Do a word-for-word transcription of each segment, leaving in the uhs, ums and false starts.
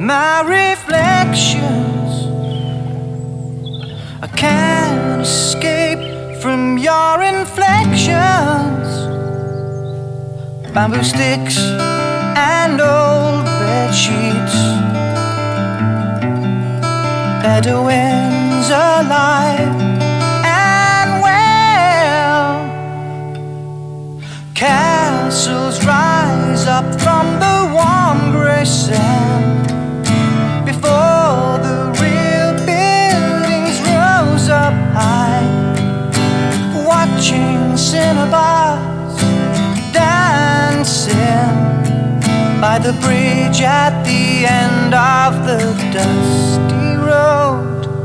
my reflections. I can't escape from your inflections. Bamboo sticks and old bed sheets, Bedouins alive and well. Castles rise up from the warm grey sand before the real buildings rose up high. Watching cinnabars dancing by the bridge at the end of the dusty road.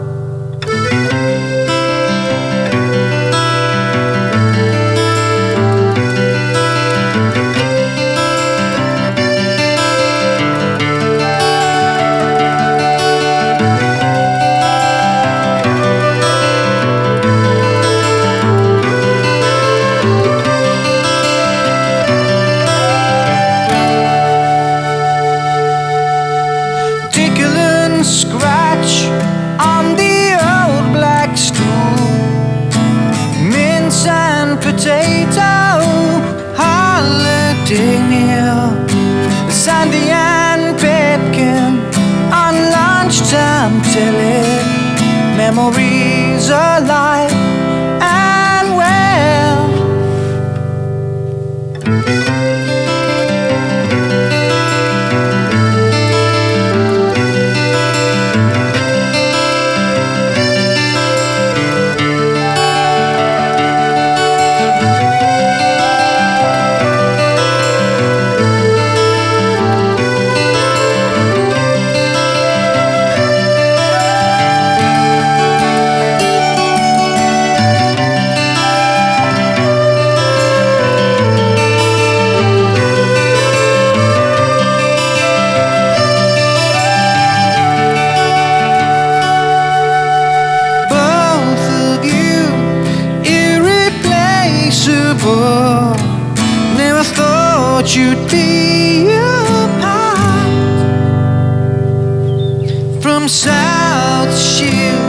Scratch on the old black stool, mince and potato, holiday meal, Sandy and Pipkin on lunchtime telly, memories alive and well. Never thought you'd be apart from South Shield